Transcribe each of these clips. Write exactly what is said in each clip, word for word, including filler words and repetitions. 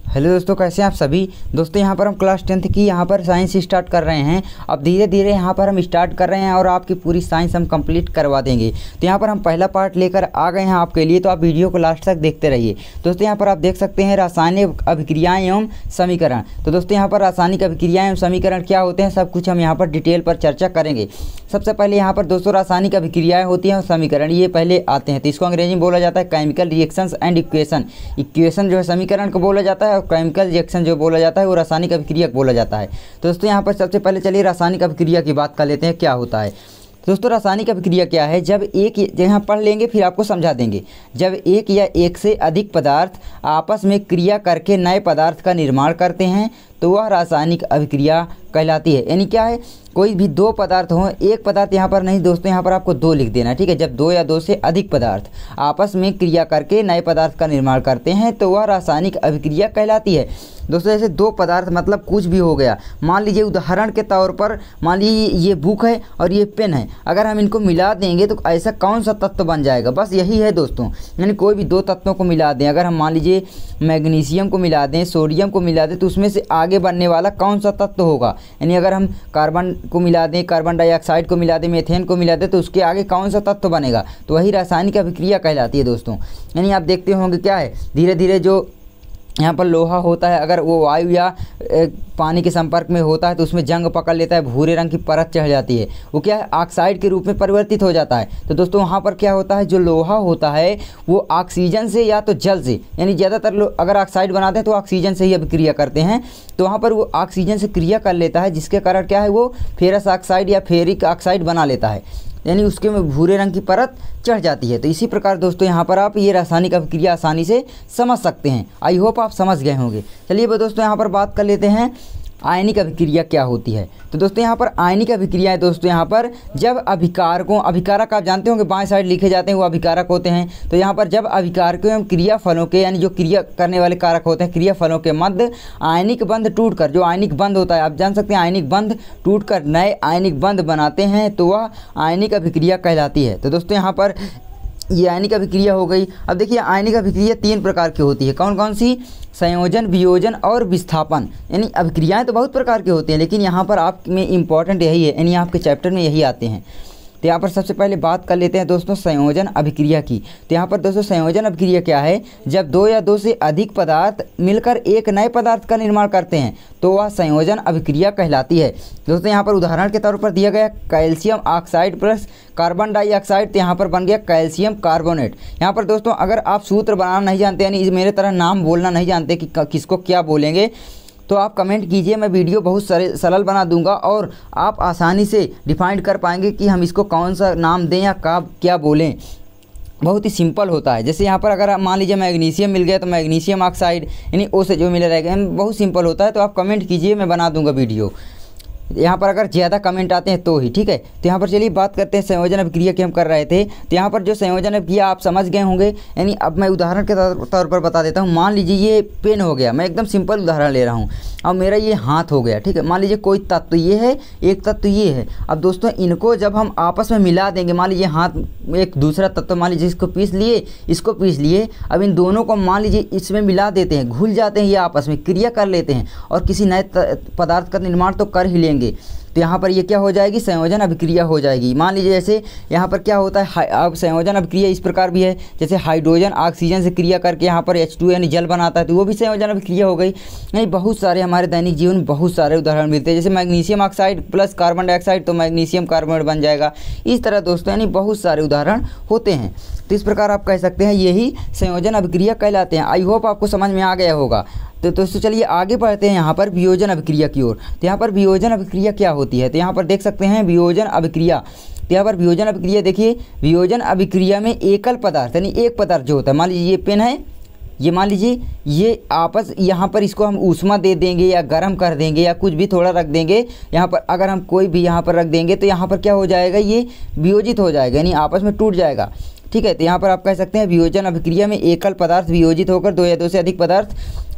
Hello दोस्तों, कैसे हैं आप सभी। दोस्तों यहाँ पर हम क्लास टेंथ की यहाँ पर साइंस स्टार्ट कर रहे हैं। अब धीरे धीरे यहाँ पर हम स्टार्ट कर रहे हैं और आपकी पूरी साइंस हम कंप्लीट करवा देंगे। तो यहाँ पर हम पहला पार्ट लेकर आ गए हैं आपके लिए, तो आप वीडियो को लास्ट तक देखते रहिए। दोस्तों यहाँ पर आप देख सकते हैं रासायनिक अभिक्रियाएँ एवं समीकरण। तो दोस्तों यहाँ पर रासायनिक अभिक्रियाएँ एवं समीकरण क्या होते हैं, सब कुछ हम यहाँ पर डिटेल पर चर्चा करेंगे। सबसे पहले यहाँ पर दोस्तों रासायनिक अभिक्रियाएँ होती हैं और समीकरण ये पहले आते हैं। तो इसको अंग्रेजी में बोला जाता है chemical reactions and equation. Equation जो है समीकरण को बोला जाता है और केमिकल रिएक्शन जो बोला जाता है वो रासायनिक अभिक्रिया को बोला जाता है। तो दोस्तों यहाँ पर सबसे पहले चलिए रासायनिक अभिक्रिया की बात कर लेते हैं, क्या होता है। दोस्तों रासायनिक अभिक्रिया क्या है, जब एक यहाँ पढ़ लेंगे फिर आपको समझा देंगे। जब एक या एक से अधिक पदार्थ आपस में क्रिया करके नए पदार्थ का निर्माण करते हैं तो वह रासायनिक अभिक्रिया कहलाती है। यानी क्या है, कोई भी दो पदार्थ हों, एक पदार्थ यहाँ पर नहीं दोस्तों, यहाँ पर आपको दो लिख देना है, ठीक है। जब दो या दो से अधिक पदार्थ आपस में क्रिया करके नए पदार्थ का निर्माण करते हैं तो वह रासायनिक अभिक्रिया कहलाती है। दोस्तों जैसे दो पदार्थ मतलब कुछ भी हो गया, मान लीजिए उदाहरण के तौर पर मान लीजिए ये बुक है और ये पेन है, अगर हम इनको मिला देंगे तो ऐसा कौन सा तत्व बन जाएगा, बस यही है दोस्तों। यानी कोई भी दो तत्वों को मिला दें, अगर हम मान लीजिए मैग्नीशियम को मिला दें, सोडियम को मिला दें, तो उसमें से आगे बनने वाला कौन सा तत्व होगा। यानी अगर हम कार्बन को मिला दें, कार्बन डाइऑक्साइड को मिला दें, मीथेन को मिला दें, तो उसके आगे कौन सा तत्व बनेगा, तो वही रासायनिक अभिक्रिया कहलाती है दोस्तों। यानी आप देखते होंगे क्या है, धीरे धीरे जो यहाँ पर लोहा होता है, अगर वो वायु या पानी के संपर्क में होता है तो उसमें जंग पकड़ लेता है, भूरे रंग की परत चढ़ जाती है, वो क्या है ऑक्साइड के रूप में परिवर्तित हो जाता है। तो दोस्तों वहाँ पर क्या होता है, जो लोहा होता है वो ऑक्सीजन से या तो जल से, यानी ज़्यादातर लोग अगर ऑक्साइड बनाते हैं तो ऑक्सीजन से ही अभिक्रिया करते हैं, तो वहाँ पर वो ऑक्सीजन से क्रिया कर लेता है, जिसके कारण क्या है वो फेरस ऑक्साइड या फेरिक ऑक्साइड बना लेता है, यानी उसके में भूरे रंग की परत चढ़ जाती है। तो इसी प्रकार दोस्तों यहाँ पर आप ये रासायनिक अभिक्रिया आसानी से समझ सकते हैं। आई होप आप समझ गए होंगे। चलिए दोस्तों यहाँ पर बात कर लेते हैं आयनिक अभिक्रिया क्या होती है। तो दोस्तों यहाँ पर आयनिक अभिक्रिया है दोस्तों, यहाँ पर जब अभिकारकों, अभिकारक आप जानते होंगे बाएं साइड लिखे जाते हैं वो अभिकारक होते हैं। तो यहाँ पर जब अभिकारकों एवं क्रिया फलों के, यानी जो क्रिया करने वाले कारक होते हैं, क्रिया फलों के मध्य आयनिक बंध टूटकर, जो आयनिक बंध होता है आप जान सकते हैं, आयनिक बंध टूटकर नए आयनिक बंध बनाते हैं तो वह आयनिक अभिक्रिया कहलाती है। तो दोस्तों यहाँ पर ये आयनिक अभिक्रिया हो गई। अब देखिए आयनिक अभिक्रिया तीन प्रकार की होती है, कौन कौन सी, संयोजन, वियोजन और विस्थापन। यानी अभिक्रियाएं तो बहुत प्रकार की होती हैं, लेकिन यहाँ पर आप में इम्पॉर्टेंट यही है, यानी आपके चैप्टर में यही आते हैं। तो यहाँ पर सबसे पहले बात कर लेते हैं दोस्तों संयोजन अभिक्रिया की। तो यहाँ पर दोस्तों संयोजन अभिक्रिया क्या है, जब दो या दो से अधिक पदार्थ मिलकर एक नए पदार्थ का निर्माण करते हैं तो वह संयोजन अभिक्रिया कहलाती है। दोस्तों यहाँ पर उदाहरण के तौर पर दिया गया calcium oxide plus carbon dioxide, तो यहाँ पर बन गया कैल्शियम कार्बोनेट। यहाँ पर दोस्तों अगर आप सूत्र बनाना नहीं जानते, यानी मेरे तरह नाम बोलना नहीं जानते कि किसको क्या बोलेंगे, तो आप कमेंट कीजिए, मैं वीडियो बहुत सारे सरल बना दूंगा और आप आसानी से डिफाइन कर पाएंगे कि हम इसको कौन सा नाम दें या का क्या बोलें। बहुत ही सिंपल होता है। जैसे यहाँ पर अगर मान लीजिए मैग्नीशियम मिल गया तो मैग्नीशियम ऑक्साइड, यानी ओ से जो मिल रहेगा, बहुत सिंपल होता है। तो आप कमेंट कीजिए, मैं बना दूंगा वीडियो, यहाँ पर अगर ज़्यादा कमेंट आते हैं तो ही, ठीक है। तो यहाँ पर चलिए बात करते हैं संयोजन अभिक्रिया की हम कर रहे थे। तो यहाँ पर जो संयोजन अभिक्रिया आप समझ गए होंगे, यानी अब मैं उदाहरण के तौर पर बता देता हूँ। मान लीजिए ये पेन हो गया, मैं एकदम सिंपल उदाहरण ले रहा हूँ। अब मेरा ये हाथ हो गया, ठीक है। मान लीजिए कोई तत्व ये है, एक तत्व ये है। अब दोस्तों इनको जब हम आपस में मिला देंगे, मान लीजिए हाथ एक दूसरा तत्व, मान लीजिए इसको पीस लिए, इसको पीस लिए, अब इन दोनों को मान लीजिए इसमें मिला देते हैं, घुल जाते हैं, ये आपस में क्रिया कर लेते हैं और किसी नए पदार्थ का निर्माण तो कर ही लेंगे। तो यहाँ पर ये क्या हो जाएगी, संयोजन अभिक्रिया हो जाएगी। मान लीजिए जैसे यहाँ पर क्या होता है, अब संयोजन अभिक्रिया इस प्रकार भी है, जैसे हाइड्रोजन ऑक्सीजन से क्रिया करके यहाँ पर एच टू यानी जल बनाता है, तो वो भी संयोजन अभिक्रिया हो गई। यानी बहुत सारे हमारे दैनिक जीवन में बहुत सारे उदाहरण मिलते हैं। जैसे magnesium oxide plus carbon dioxide तो मैग्नीशियम कार्बोनेट बन जाएगा। इस तरह दोस्तों यानी बहुत सारे उदाहरण होते हैं। तो इस प्रकार आप कह सकते हैं यही संयोजन अभिक्रिया कहलाते हैं। आई होप आपको समझ में आ गया होगा। तो दोस्तों चलिए आगे बढ़ते हैं यहाँ पर वियोजन अभिक्रिया की ओर। तो यहाँ पर वियोजन अभिक्रिया क्या होती है, तो यहाँ पर देख सकते हैं वियोजन अभिक्रिया। तो यहाँ पर वियोजन अभिक्रिया देखिए, वियोजन अभिक्रिया में एकल पदार्थ यानी एक पदार्थ जो होता है, मान लीजिए ये पेन है, ये मान लीजिए ये आपस, यहाँ पर इसको हम ऊष्मा दे देंगे या गर्म कर देंगे या कुछ भी थोड़ा रख देंगे, यहाँ पर अगर हम कोई भी यहाँ पर रख देंगे तो यहाँ पर क्या हो जाएगा, ये वियोजित हो जाएगा, यानी आपस में टूट जाएगा, ठीक है। तो यहाँ पर आप कह सकते हैं वियोजन अभिक्रिया में एकल पदार्थ वियोजित होकर दो या दो से अधिक पदार्थ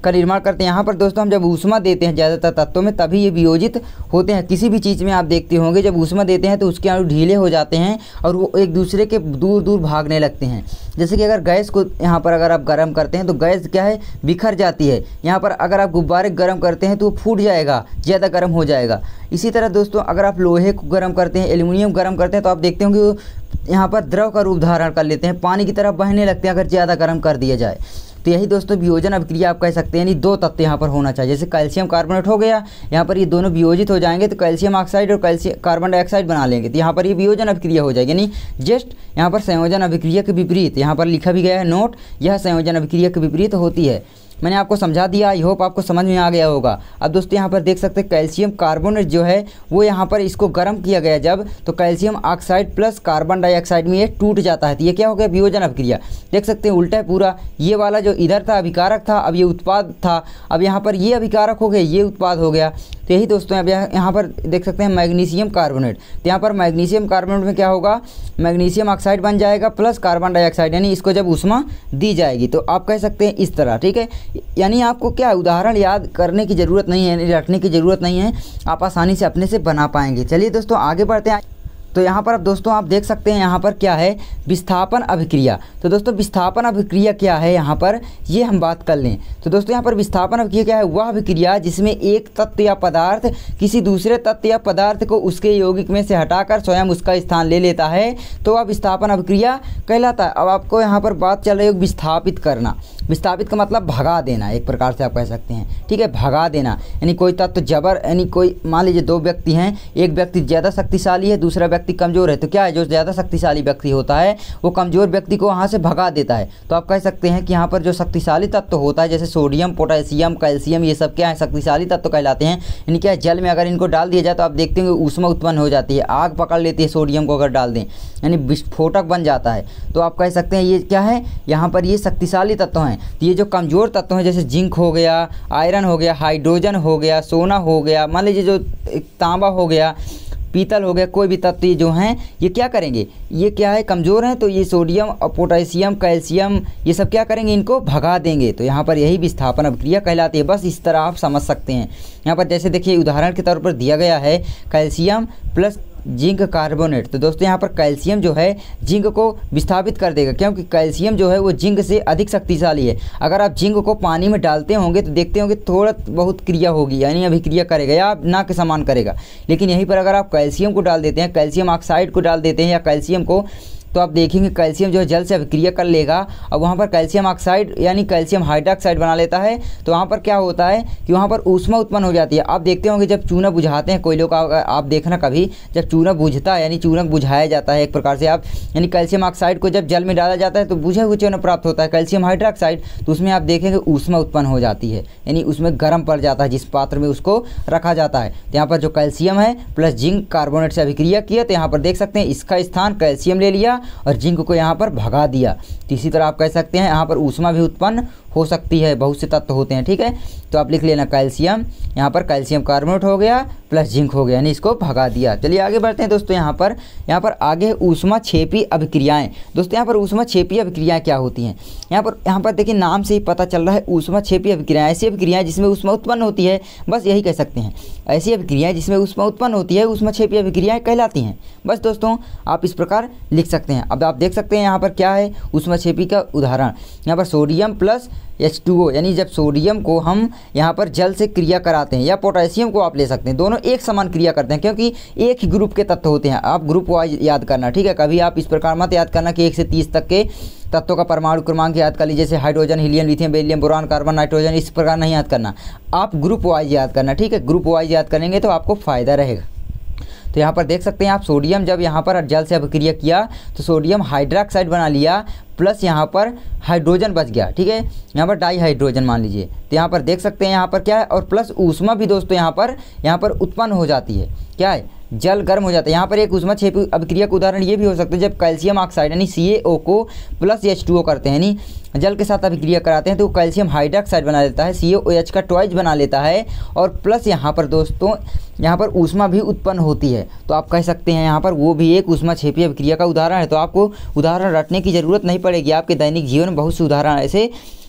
का निर्माण करते हैं। यहाँ पर दोस्तों हम जब ऊष्मा देते हैं ज़्यादातर तत्वों में तभी ये वियोजित होते हैं। किसी भी चीज़ में आप देखते होंगे जब ऊष्मा देते हैं तो उसके अणु ढीले हो जाते हैं और वो एक दूसरे के दूर दूर भागने लगते हैं। जैसे कि अगर गैस को यहाँ पर अगर आप गर्म करते हैं तो गैस क्या है, बिखर जाती है। यहाँ पर अगर आप गुब्बारे गर्म करते हैं तो वो फूट जाएगा, ज़्यादा गर्म हो जाएगा। इसी तरह दोस्तों अगर आप लोहे को गर्म करते हैं, एल्युमिनियम गर्म करते हैं तो आप देखते होंगे वो यहाँ पर द्रव का रूप धारण कर लेते हैं, पानी की तरह बहने लगते हैं अगर ज़्यादा गर्म कर दिया जाए। तो यही दोस्तों वियोजन अभिक्रिया आप कह सकते हैं। यानी दो तत्व यहाँ पर होना चाहिए। जैसे कैल्शियम कार्बोनेट हो गया, यहाँ पर ये दोनों वियोजित हो जाएंगे तो कैल्शियम ऑक्साइड और कैल्शियम कार्बन डाइऑक्साइड बना लेंगे, तो यहाँ पर ये वियोजन अभिक्रिया हो जाएगी। यानी जस्ट यहाँ पर संयोजन अभिक्रिया के विपरीत यहाँ पर लिखा भी गया है नोट, यह संयोजन अभिक्रिया के विपरीत होती है। मैंने आपको समझा दिया, आई होप आपको समझ में आ गया होगा। अब दोस्तों यहाँ पर देख सकते हैं कैल्शियम कार्बोनेट जो है वो यहाँ पर इसको गर्म किया गया जब, तो calcium oxide plus carbon dioxide में ये टूट जाता है। तो ये क्या हो गया, वियोजन अभिक्रिया। देख सकते हैं उल्टा है पूरा, ये वाला जो इधर था अभिकारक था, अब ये उत्पाद था, अब यहाँ पर ये अभिकारक हो गया, ये उत्पाद हो गया। तो यही दोस्तों अब यहाँ पर देख सकते हैं मैग्नीशियम कार्बोनेट, तो यहाँ पर मैग्नीशियम कार्बोनेट में क्या होगा, मैग्नीशियम ऑक्साइड बन जाएगा प्लस कार्बन डाइऑक्साइड, यानी इसको जब ऊष्मा दी जाएगी तो आप कह सकते हैं इस तरह। ठीक है, यानी आपको क्या उदाहरण याद करने की ज़रूरत नहीं है, रटने की ज़रूरत नहीं है, आप आसानी से अपने से बना पाएंगे। चलिए दोस्तों आगे बढ़ते हैं। तो यहाँ पर अब दोस्तों आप देख सकते हैं यहाँ पर क्या है, विस्थापन अभिक्रिया। तो दोस्तों विस्थापन अभिक्रिया क्या है यहाँ पर, ये हम बात कर लें। तो दोस्तों यहाँ पर विस्थापन अभिक्रिया क्या है, वह अभिक्रिया जिसमें एक तत्व या पदार्थ किसी दूसरे तत्व या पदार्थ को उसके यौगिक में से हटाकर स्वयं उसका स्थान ले लेता है, तो वह विस्थापन अभिक्रिया कहलाता है। अब आपको यहाँ पर बात चल रही है विस्थापित करना। विस्थापित का मतलब भगा देना, एक प्रकार से आप कह सकते हैं। ठीक है, भगा देना यानी कोई तत्व जबर, यानी कोई मान लीजिए दो व्यक्ति हैं, एक व्यक्ति ज़्यादा शक्तिशाली है, दूसरा व्यक्ति कमज़ोर है, तो क्या है जो ज़्यादा शक्तिशाली व्यक्ति होता है वो कमज़ोर व्यक्ति को वहाँ से भगा देता है। तो आप कह सकते हैं कि यहाँ पर जो शक्तिशाली तत्व होता है जैसे सोडियम, पोटेशियम, कैल्शियम, ये सब क्या है, शक्तिशाली तत्व कहलाते हैं। यानी क्या है, जल में अगर इनको डाल दिया जाए तो आप देखते हैं ऊष्मा उत्पन्न हो जाती है, आग पकड़ लेती है सोडियम को अगर डाल दें, यानी विस्फोटक बन जाता है। तो आप कह सकते हैं ये क्या है, यहाँ पर ये शक्तिशाली तत्व हैं। तो ये जो कमज़ोर तत्व हैं जैसे जिंक हो गया, आयरन हो गया, हाइड्रोजन हो गया, सोना हो गया, मान लीजिए जो तांबा हो गया, पीतल हो गया, कोई भी तत्व जो हैं ये क्या करेंगे, ये क्या है, कमज़ोर हैं, तो ये सोडियम और पोटेशियम, कैल्शियम, ये सब क्या करेंगे, इनको भगा देंगे। तो यहाँ पर यही विस्थापन अभिक्रिया कहलाती है। बस इस तरह आप समझ सकते हैं। यहाँ पर जैसे देखिए उदाहरण के तौर पर दिया गया है कैल्शियम प्लस जिंक कार्बोनेट। तो दोस्तों यहाँ पर कैल्शियम जो है जिंक को विस्थापित कर देगा, क्योंकि कैल्शियम जो है वो जिंक से अधिक शक्तिशाली है। अगर आप जिंक को पानी में डालते होंगे तो देखते होंगे थोड़ा बहुत क्रिया होगी, यानी अभिक्रिया करेगा या ना के समान करेगा। लेकिन यहीं पर अगर आप कैल्शियम को डाल देते हैं, कैल्शियम ऑक्साइड को डाल देते हैं या कैल्शियम को, तो आप देखेंगे कैल्शियम जो है जल से अभिक्रिया कर लेगा और वहाँ पर कैल्शियम ऑक्साइड यानी कैल्शियम हाइड्रोक्साइड बना लेता है। तो वहाँ पर क्या होता है कि वहाँ पर ऊष्मा उत्पन्न हो जाती है। आप देखते होंगे जब चूना बुझाते हैं कोयलों का, आप देखना कभी जब चूना बुझता है यानी चूना बुझाया जाता है एक प्रकार से आप, यानी कैल्शियम ऑक्साइड को जब जल में डाला जाता है तो बुझा हुआ चूना प्राप्त होता है कैल्शियम हाइड्रोक्साइड। तो उसमें आप देखेंगे ऊष्मा उत्पन्न हो जाती है, यानी उसमें गर्म पड़ जाता है जिस पात्र में उसको रखा जाता है। तो यहाँ पर जो कैल्शियम है प्लस जिंक कार्बोनेट से अभिक्रिया किया, तो यहाँ पर देख सकते हैं इसका स्थान कैल्शियम ले लिया और जिंक को यहाँ पर भगा दिया। तो इसी तरह आप कह सकते हैं यहाँ पर ऊष्मा भी उत्पन्न हो सकती है, बहुत से तत्व होते हैं। ठीक है, तो आप लिख लेना कैल्शियम, यहाँ पर कैल्शियम कार्बोनेट हो गया प्लस जिंक हो गया, यानी इसको भगा दिया। चलिए आगे बढ़ते हैं दोस्तों। यहाँ पर यहाँ पर आगे ऊष्मा क्षेपी अभिक्रियाएं। दोस्तों यहाँ पर ऊष्मा क्षेपी अभिक्रियाएं क्या होती हैं, यहाँ पर यहाँ पर देखिए नाम से ही पता चल रहा है ऊष्मा क्षेपी अभिक्रियाएं ऐसी अभिक्रियाएं जिसमें ऊष्मा उत्पन्न होती है, बस यही कह सकते हैं। ऐसी अभिक्रियाएं जिसमें ऊष्मा उत्पन्न होती है ऊष्मा क्षेपी अभिक्रियाएं कहलाती हैं। बस दोस्तों आप इस प्रकार लिख सकते हैं। अब आप देख सकते हैं यहाँ पर क्या है ऊष्मा क्षेपी का उदाहरण, यहाँ पर sodium plus H two O, यानी जब सोडियम को हम यहाँ पर जल से क्रिया कराते हैं या पोटेशियम को आप ले सकते हैं, दोनों एक समान क्रिया करते हैं क्योंकि एक ही ग्रुप के तत्व होते हैं। आप ग्रुप वाइज याद करना, ठीक है, कभी आप इस प्रकार मत याद करना कि एक से तीस तक के तत्वों का परमाणु क्रमांक याद कर लीजिए, जैसे hydrogen, helium, lithium, beryllium, boron, carbon, nitrogen, इस प्रकार नहीं याद करना। आप ग्रुप वाइज याद करना, ठीक है, ग्रुप वाइज याद करेंगे तो आपको फ़ायदा रहेगा। तो यहाँ पर देख सकते हैं आप सोडियम जब यहाँ पर जल से अभिक्रिया किया तो सोडियम हाइड्रोक्साइड बना लिया प्लस यहाँ पर हाइड्रोजन बच गया, ठीक है, यहाँ पर डाई हाइड्रोजन मान लीजिए। तो यहाँ पर देख सकते हैं यहाँ पर क्या है, और प्लस ऊष्मा भी दोस्तों यहाँ पर यहाँ पर उत्पन्न हो जाती है। क्या है, जल गर्म हो जाता है। यहाँ पर एक ऊष्मा क्षेपी अभिक्रिया का उदाहरण ये भी हो सकता है जब कैल्शियम ऑक्साइड यानी सी ए ओ को प्लस एच टू ओ करते हैं, यानी जल के साथ अभिक्रिया कराते हैं तो वो कैल्शियम हाइड्रोक्साइड बना लेता है, सी ए ओ एच का ट्वाइस बना लेता है, और प्लस यहाँ पर दोस्तों यहाँ पर ऊष्मा भी उत्पन्न होती है। तो आप कह सकते हैं यहाँ पर वो भी एक ऊष्मा क्षेपी अभिक्रिया का उदाहरण है। तो आपको उदाहरण रटने की ज़रूरत नहीं पड़ेगी, आपके दैनिक जीवन में बहुत से उदाहरण ऐसे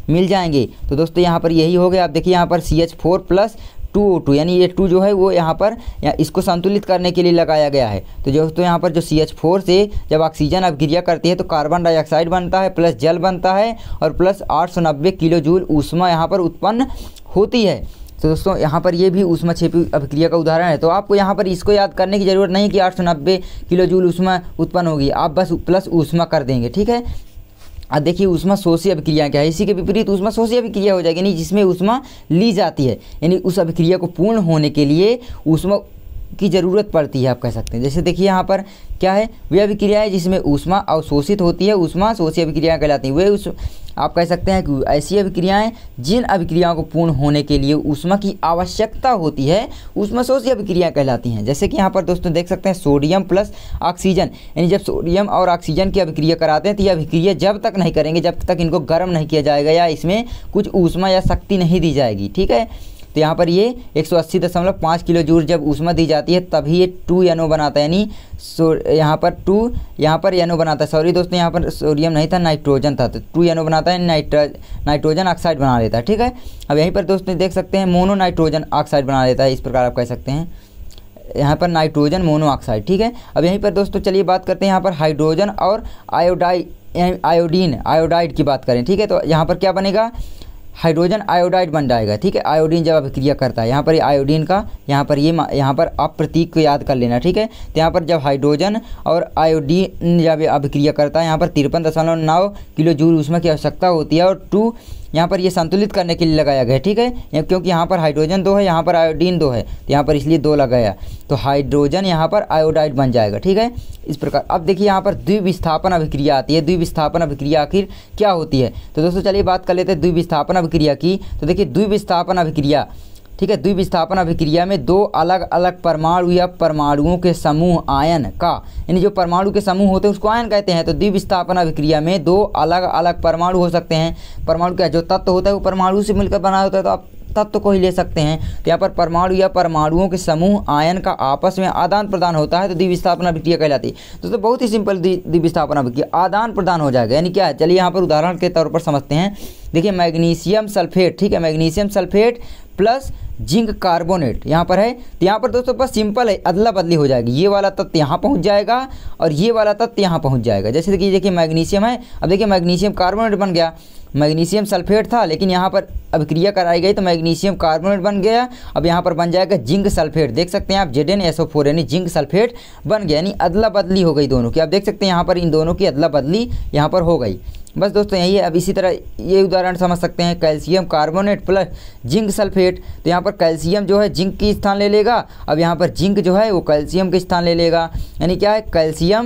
मिल जाएंगे। तो दोस्तों यहाँ पर यही हो गया। आप देखिए यहाँ पर C H four plus two O two यानी ये टू जो है वो यहाँ पर या इसको संतुलित करने के लिए लगाया गया है। तो दोस्तों यहाँ पर जो सी एच फोर से जब ऑक्सीजन अभिक्रिया करती है तो कार्बन डाइऑक्साइड बनता है प्लस जल बनता है और प्लस आठ सौ नब्बे किलो जूल ऊष्मा यहाँ पर उत्पन्न होती है। तो दोस्तों यहाँ पर ये भी ऊष्मा क्षेपी अभिक्रिया का उदाहरण है। तो आपको यहाँ पर इसको याद करने की ज़रूरत नहीं कि आठ सौ नब्बे किलो जूल ऊष्मा उत्पन्न होगी, आप बस प्लस ऊष्मा कर देंगे, ठीक है। अब देखिए ऊष्मा शोषी अभिक्रिया क्या है, इसी के विपरीत ऊष्मा शोषी अभिक्रिया हो जाएगी, यानी जिसमें ऊष्मा ली जाती है, यानी उस अभिक्रिया को पूर्ण होने के लिए ऊष्मा की ज़रूरत पड़ती है, आप कह सकते हैं। जैसे देखिए यहाँ पर क्या है, वे अभिक्रिया है जिसमें ऊष्मा अवशोषित होती है, ऊष्मा शोषी अभिक्रिया कहलाती है। वे उस आप कह सकते हैं कि ऐसी अभिक्रियाएं जिन अभिक्रियाओं को पूर्ण होने के लिए ऊष्मा की आवश्यकता होती है ऊष्मा शोषी अभिक्रिया कहलाती हैं। जैसे कि यहाँ पर दोस्तों देख सकते हैं सोडियम प्लस ऑक्सीजन, यानी जब सोडियम और ऑक्सीजन की अभिक्रिया कराते हैं तो ये अभिक्रिया जब तक नहीं करेंगे जब तक इनको गर्म नहीं किया जाएगा या इसमें कुछ ऊष्मा या शक्ति नहीं दी जाएगी, ठीक है। तो यहाँ पर ये एक सौ अस्सी दशमलव पाँच किलो जूल जब ऊष्मा दी जाती है तभी ये टू एन ओ बनाता है, यानी सो यहाँ पर टू यहाँ पर एन ओ बनाता है। सॉरी दोस्तों यहाँ पर सोडियम नहीं था, नाइट्रोजन था, तो टू एन ओ बनाता है, नाइट्रो नाइट्रोजन ऑक्साइड बना लेता है, ठीक है। अब यहीं पर दोस्तों देख सकते हैं मोनो नाइट्रोजन ऑक्साइड बना लेता है, इस प्रकार आप कह सकते हैं यहाँ पर नाइट्रोजन मोनो ऑक्साइड, ठीक है। अब यहीं पर दोस्तों चलिए बात करते हैं यहाँ पर हाइड्रोजन और आयोडाइड आयोडीन आयोडाइड की बात करें, ठीक है। तो यहाँ पर क्या बनेगा, हाइड्रोजन आयोडाइड बन जाएगा, ठीक है। आयोडीन जब अभिक्रिया करता है, यहाँ पर आयोडीन का यहाँ पर ये यहाँ पर आप प्रतीक को याद कर लेना, ठीक है। तो यहाँ पर जब हाइड्रोजन और आयोडीन जब अभिक्रिया करता है यहाँ पर तिरपन दशमलव नौ किलो जूल ऊष्मा की आवश्यकता होती है और टू यहाँ पर ये संतुलित करने के लिए लगाया गया, ठीक है। क्योंकि यहाँ पर हाइड्रोजन दो है, यहाँ पर आयोडीन दो है, तो यहाँ पर इसलिए दो लगाया, तो हाइड्रोजन यहाँ पर आयोडाइड बन जाएगा, ठीक है। इस प्रकार अब देखिए यहाँ पर द्विविस्थापन अभिक्रिया आती है। द्विविस्थापन अभिक्रिया आखिर क्या होती है, तो दोस्तों चलिए बात कर लेते हैं द्विविस्थापन अभिक्रिया की। तो देखिए द्विविस्थापन अभिक्रिया, ठीक है, द्विविस्थापन अभिक्रिया में दो अलग अलग परमाणु या परमाणुओं के समूह आयन का, यानी जो परमाणु के समूह होते हैं उसको आयन कहते हैं। तो द्विविस्थापन अभिक्रिया में दो अलग अलग परमाणु हो सकते हैं। परमाणु का जो तत्व होता है वो परमाणु से मिलकर बना होता है, तो आप तत्व को ही ले सकते हैं। तो यहाँ पर परमाणु या परमाणुओं के समूह आयन का आपस में आदान प्रदान होता है, तो द्विविस्थापन अभिक्रिया कहलाती है। दोस्तों बहुत ही सिंपल द्विविस्थापन अभिक्रिया, आदान प्रदान हो जाएगा, यानी क्या है, चलिए यहाँ पर उदाहरण के तौर पर समझते हैं। देखिए मैग्नीशियम सल्फेट, ठीक है, magnesium sulphate plus zinc carbonate यहाँ पर है। तो यहाँ पर दोस्तों बस सिंपल है, अदला बदली हो जाएगी, ये वाला तत्व यहाँ पहुँच जाएगा और ये वाला तत्व यहाँ पहुँच जाएगा। जैसे देखिए देखिए मैग्नीशियम है, अब देखिए मैग्नीशियम कार्बोनेट बन गया, मैग्नीशियम सल्फेट था लेकिन यहाँ पर अभिक्रिया कराई गई तो मैग्नीशियम कार्बोनेट बन गया। अब यहाँ पर बन जाएगा जिंक सल्फेट, देख सकते हैं आप Z N S O four यानी जिंक सल्फेट बन गया, यानी अदला बदली हो गई दोनों की। आप देख सकते हैं यहाँ पर इन दोनों की अदला बदली यहाँ पर हो गई। बस दोस्तों यही है। अब इसी तरह ये उदाहरण समझ सकते हैं calcium carbonate plus zinc sulphate, तो यहाँ पर कैल्शियम जो है जिंक की स्थान ले लेगा, अब यहाँ पर जिंक जो है वो कैल्शियम के स्थान ले लेगा, यानी क्या है calcium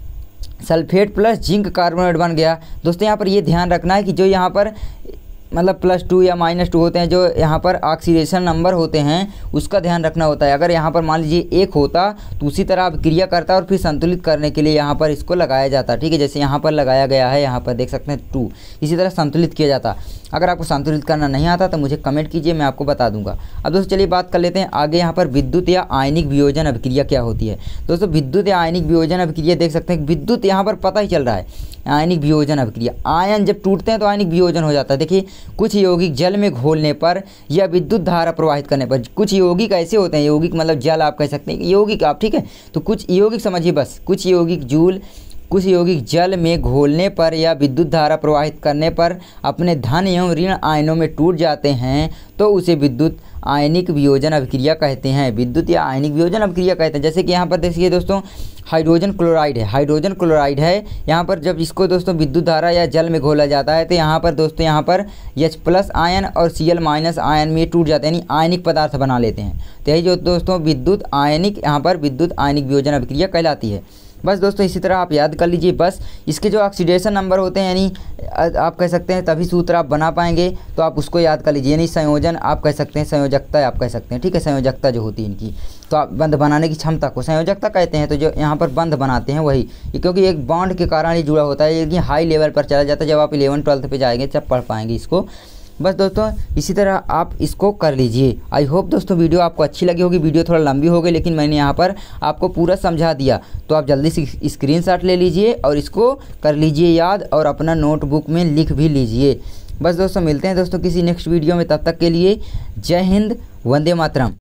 sulphate plus zinc carbonate बन गया। दोस्तों यहाँ पर ये ध्यान रखना है कि जो यहाँ पर मतलब प्लस टू या माइनस टू होते हैं, जो यहाँ पर ऑक्सीडेशन नंबर होते हैं उसका ध्यान रखना होता है। अगर यहाँ पर मान लीजिए एक होता तो उसी तरह अभिक्रिया करता और फिर संतुलित करने के लिए यहाँ पर इसको लगाया जाता, ठीक है। जैसे यहाँ पर लगाया गया है, यहाँ पर देख सकते हैं टू, इसी तरह संतुलित किया जाता। अगर आपको संतुलित करना नहीं आता तो मुझे कमेंट कीजिए, मैं आपको बता दूंगा। अब दोस्तों चलिए बात कर लेते हैं आगे, यहाँ पर विद्युत या आयनिक वियोजन अभिक्रिया क्या होती है। दोस्तों विद्युत या आयनिक वियोजन अभिक्रिया देख सकते हैं, विद्युत यहाँ पर पता ही चल रहा है, आयनिक वियोजन अभिक्रिया, आयन जब टूटते हैं तो आयनिक वियोजन हो जाता है। देखिए कुछ यौगिक जल में घोलने पर या विद्युत धारा प्रवाहित करने पर, कुछ यौगिक ऐसे होते हैं, यौगिक मतलब जल आप कह सकते हैं यौगिक आप, ठीक है। तो कुछ यौगिक समझिए बस, कुछ यौगिक जूल कुछ यौगिक जल में घोलने पर या विद्युत धारा प्रवाहित करने पर अपने धन एवं ऋण आयनों में टूट जाते हैं तो उसे विद्युत आयनिक वियोजन अभिक्रिया कहते हैं, विद्युत या आयनिक वियोजन अभिक्रिया कहते हैं। जैसे कि यहाँ पर देखिए दोस्तों हाइड्रोजन क्लोराइड है, हाइड्रोजन क्लोराइड है, यहाँ पर जब इसको दोस्तों विद्युत धारा या जल में घोला जाता है तो यहाँ पर दोस्तों यहाँ पर एच प्लस आयन और सी एल माइनस आयन में टूट जाते हैं, यानी आयनिक पदार्थ बना लेते हैं। तो यही जो दोस्तों विद्युत आयनिक यहाँ पर विद्युत आयनिक वियोजन अभिक्रिया कहलाती है। बस दोस्तों इसी तरह आप याद कर लीजिए, बस इसके जो ऑक्सीडेशन नंबर होते हैं यानी आप कह सकते हैं तभी सूत्र आप बना पाएंगे, तो आप उसको याद कर लीजिए, यानी संयोजन आप कह सकते हैं, संयोजकता आप कह सकते हैं, ठीक है, संयोजकता जो होती है इनकी, तो आप बंध बनाने की क्षमता को संयोजकता कहते हैं। तो जो यहाँ पर बंध बनाते हैं वही, क्योंकि एक बॉन्ड के कारण ही जुड़ा होता है, ये हाई लेवल पर चला जाता है, जब आप इलेवन ट्वेल्थ पे जाएंगे तब पढ़ पाएंगे इसको। बस दोस्तों इसी तरह आप इसको कर लीजिए। आई होप दोस्तों वीडियो आपको अच्छी लगी होगी, वीडियो थोड़ा लंबी हो गई लेकिन मैंने यहाँ पर आपको पूरा समझा दिया, तो आप जल्दी से स्क्रीनशॉट ले लीजिए और इसको कर लीजिए याद और अपना नोटबुक में लिख भी लीजिए। बस दोस्तों मिलते हैं दोस्तों किसी नेक्स्ट वीडियो में, तब तक के लिए जय हिंद, वंदे मातरम।